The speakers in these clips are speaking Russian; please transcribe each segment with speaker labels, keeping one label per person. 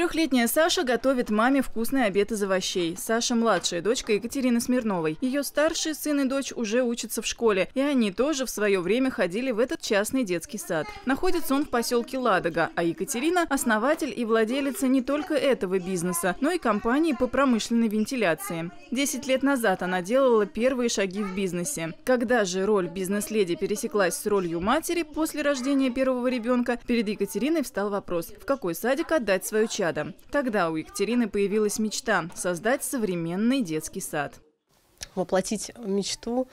Speaker 1: Трехлетняя Саша готовит маме вкусный обед из овощей. Саша – младшая дочка Екатерины Смирновой. Ее старший сын и дочь уже учатся в школе, и они тоже в свое время ходили в этот частный детский сад. Находится он в поселке Ладога, а Екатерина – основатель и владелица не только этого бизнеса, но и компании по промышленной вентиляции. 10 лет назад она делала первые шаги в бизнесе. Когда же роль бизнес-леди пересеклась с ролью матери после рождения первого ребенка, перед Екатериной встал вопрос – в какой садик отдать свое чадо? Тогда у Екатерины появилась мечта – создать современный детский сад.
Speaker 2: Воплотить мечту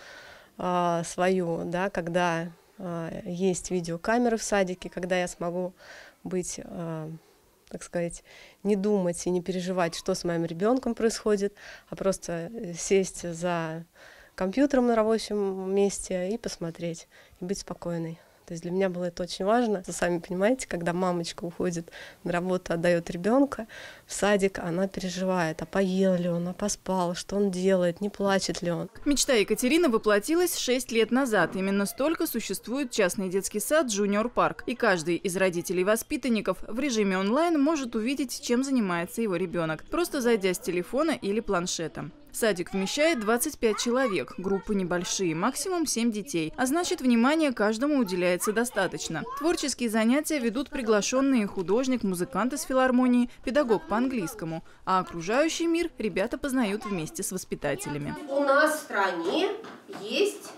Speaker 2: свою, да, когда есть видеокамеры в садике, когда я смогу быть, так сказать, не думать и не переживать, что с моим ребенком происходит, а просто сесть за компьютером на рабочем месте и посмотреть, и быть спокойной. То есть для меня было это очень важно. Вы сами понимаете, когда мамочка уходит на работу, отдает ребенка в садик, она переживает, а поел ли он, а поспал, что он делает, не плачет ли он.
Speaker 1: Мечта Екатерины воплотилась 6 лет назад. Именно столько существует частный детский сад «Джуниор Парк». И каждый из родителей-воспитанников в режиме онлайн может увидеть, чем занимается его ребенок, просто зайдя с телефона или планшета. Садик вмещает 25 человек, группы небольшие, максимум 7 детей. А значит, внимания каждому уделяется достаточно. Творческие занятия ведут приглашенные художник, музыкант из филармонии, педагог по английскому. А окружающий мир ребята познают вместе с воспитателями.
Speaker 3: У нас в стране есть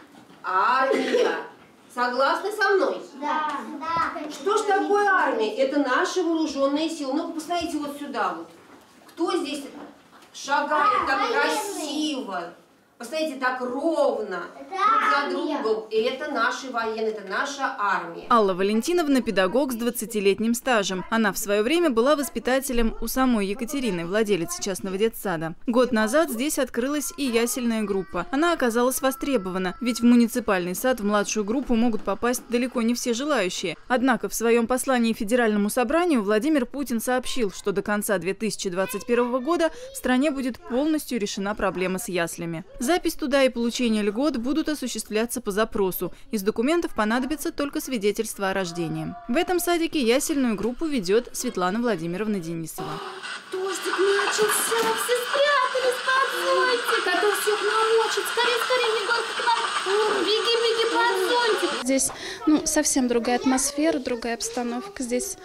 Speaker 3: армия. Согласны со мной?
Speaker 4: Да.
Speaker 3: Что ж такое армия? Это наши вооруженные силы. Ну-ка, посмотрите вот сюда вот. Кто здесь шагает так красиво? Посмотрите, так ровно, друг за другом. И это наши военные, это наша армия.
Speaker 1: Алла Валентиновна – педагог с 20-летним стажем. Она в свое время была воспитателем у самой Екатерины, владелицы частного детсада. Год назад здесь открылась и ясельная группа. Она оказалась востребована, ведь в муниципальный сад в младшую группу могут попасть далеко не все желающие. Однако в своем послании Федеральному собранию Владимир Путин сообщил, что до конца 2021 года в стране будет полностью решена проблема с яслями. Запись туда и получение льгот будут осуществляться по запросу. Из документов понадобится только свидетельство о рождении. В этом садике ясельную группу ведет Светлана Владимировна Денисова.
Speaker 4: Дождик начался, все спрятались под зонтик, а то всех намочит. Скорее, Егорка, к нам. Беги под зонтик.
Speaker 5: Здесь совсем другая атмосфера, другая обстановка. Здесь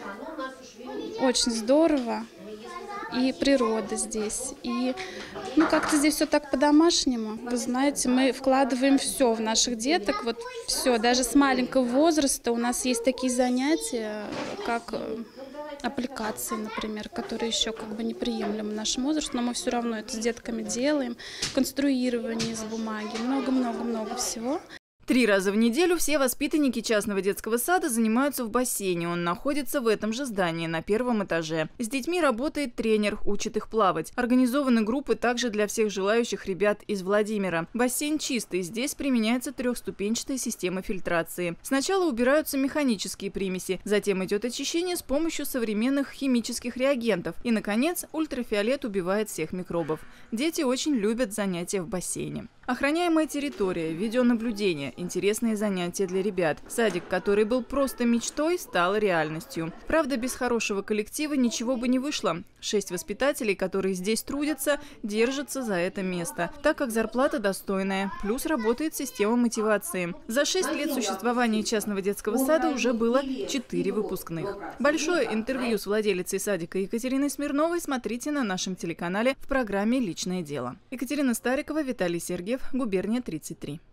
Speaker 5: очень здорово. И природа здесь, и как-то здесь все так по-домашнему. Вы знаете, мы вкладываем все в наших деток, вот все, даже с маленького возраста у нас есть такие занятия, как аппликации, например, которые еще неприемлемы в нашем возрасте, но мы все равно это с детками делаем, конструирование из бумаги, много-много-много всего.
Speaker 1: 3 раза в неделю все воспитанники частного детского сада занимаются в бассейне. Он находится в этом же здании, на 1-м этаже. С детьми работает тренер, учит их плавать. Организованы группы также для всех желающих ребят из Владимира. Бассейн чистый, здесь применяется 3-ступенчатая система фильтрации. Сначала убираются механические примеси, затем идет очищение с помощью современных химических реагентов. И, наконец, ультрафиолет убивает всех микробов. Дети очень любят занятия в бассейне. Охраняемая территория, видеонаблюдение, интересные занятия для ребят. Садик, который был просто мечтой, стал реальностью. Правда, без хорошего коллектива ничего бы не вышло. 6 воспитателей, которые здесь трудятся, держатся за это место, так как зарплата достойная, плюс работает система мотивации. За 6 лет существования частного детского сада уже было 4 выпускных. Большое интервью с владелицей садика Екатериной Смирновой смотрите на нашем телеканале в программе «Личное дело». Екатерина Старикова, Виталий Сергеев, губерния 33.